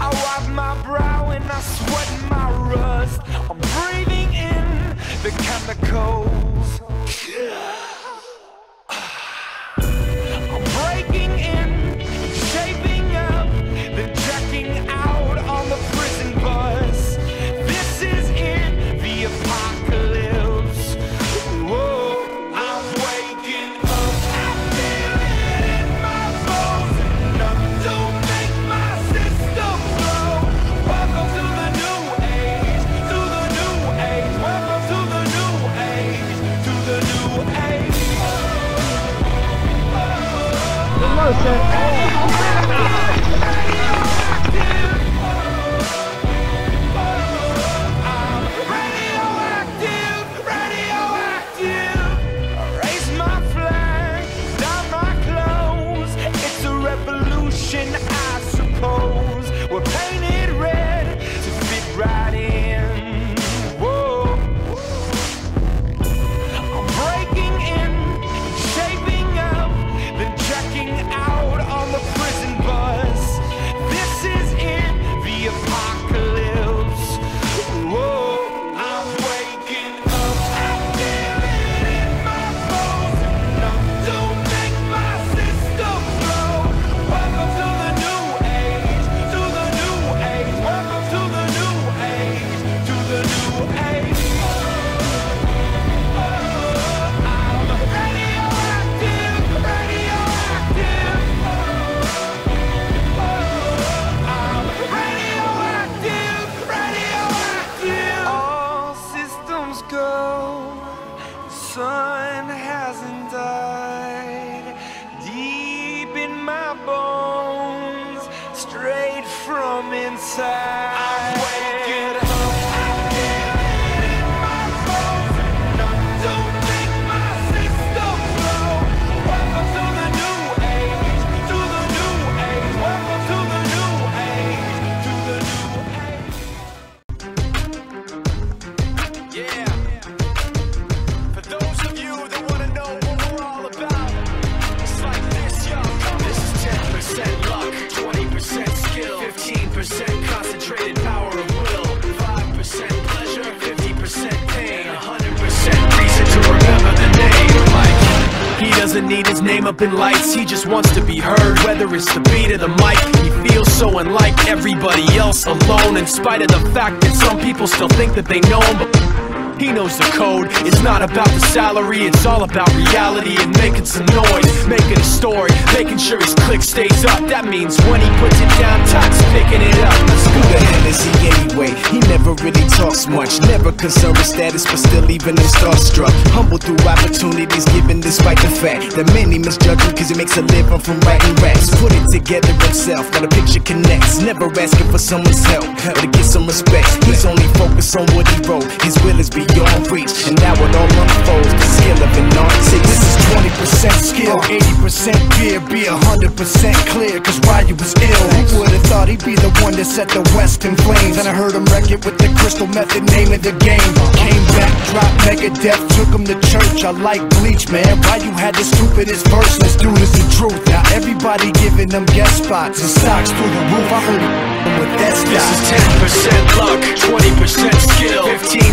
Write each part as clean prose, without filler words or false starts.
I wipe my brow and I sweat my rust. I'm breathing in the chemicals. I'm breaking in, shaping up, then checking out on the prison bus. This is it, the apocalypse. Whoa, I'm waking up. I feel it in my bones, enough to make my system blow. Welcome to the new age, to the new age. Welcome to the new age, to the new age. I suppose we're painted red to fit right in. Whoa, I'm breaking in, shaping up, then checking out on the prison bus. This is it, the apocalypse. Whoa, I'm waking up. I feel it in my bones, enough to make my system blow. Welcome to the new age, to the new age. Welcome to the new age, to the new age. I'm radioactive, radioactive. I'm radioactive, radioactive. All systems go. The sun hasn't died. Deep in my bones, straight from inside. I'm waking up. I feel it in my bones, enough to make my system blow. Welcome to the new age, to the new age. Welcome to the new age, to the new age. Yeah. For those of you that want to know what we're all about, it's like this, yo. This is 10% luck, 20% skill, 15% concentrated power of will, 5% pleasure, 50% pain, 100% reason to remember the name. Like, he doesn't need his name up in lights, he just wants to be heard, whether it's the beat or the mic. He feels so unlike everybody else, alone, in spite of the fact that some people still think that they know him, but he knows the code. It's not about the salary, it's all about reality and making some noise, making a story, making sure his click stays up. That means when he puts it down, Todd's picking it up. Who the hell is he anyway? He never really talks much, never concerned with status, but still even him starstruck. Humble through opportunities given despite the fact that many misjudge him cause he makes a living from writing raps. Put it together himself, now the picture connects, never asking for someone's help or to get some respect. He's only focused on what he wrote, his will is beyond reach, and now it all unfolds, the skill of an artist. This is 20% skill, 80% fear, be 100% clear, cause Ryu was ill. Who would've thought he'd be the one that set the West in flames? And I heard him wreck it with the crystal method, name of the game. Came back, dropped Megadeth, took him to church. I like Bleach, man, Ryu had the stupidest verse. Let's do this the truth. Now everybody giving them guest spots and stocks through the roof. I heard him with that stock. This is 10% luck, 20% skill,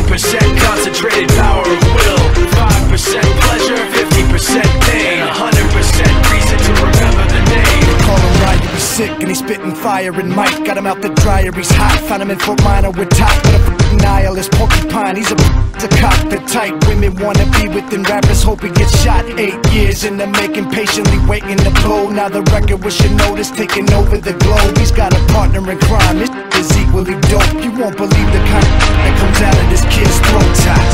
15% concentrated power of will, 5% pleasure, 50% pain, 100% reason to remember the name. Call him Ryu, he's sick and he's spitting fire and Mike got him out the dryer, he's hot. Found him in Fort Minor with top, but a nihilist porcupine. He's a cockpit type. Women wanna be within rappers, hope he gets shot. 8 years in the making, patiently waiting to blow. Now the record with your notice taking over the globe. He's got a partner in crime, this is equally dope. You won't believe the kind that comes out of this kid's throat.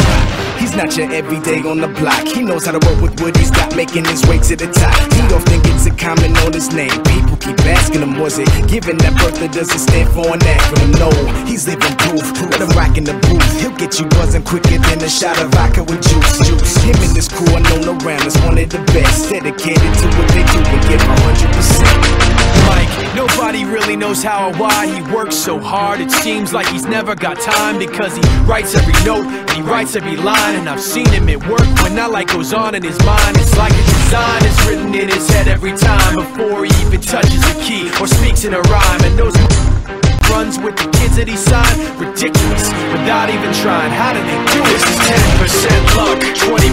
He's not your everyday on the block. He knows how to work with what he's got, making his way to the top. He don't think it's a comment on his name. People keep asking him, was it given that birth that doesn't stand for an acronym? No, he's living proof. Let him rock in the booth. He'll get you buzzing quicker than a shot of vodka with juice. Him and this crew are known around as one of the best, dedicated to what they do and give 100%. Mike, nobody really knows how or why he works so hard. It seems like he's never got time, because he writes every note and he writes every line. And I've seen him at work when that light goes on in his mind. It's like a design is written in his head every time, before he even touches a key or speaks in a rhyme. And those with the kids that he signed? Ridiculous, without even trying. How do they do this? This is 10% luck,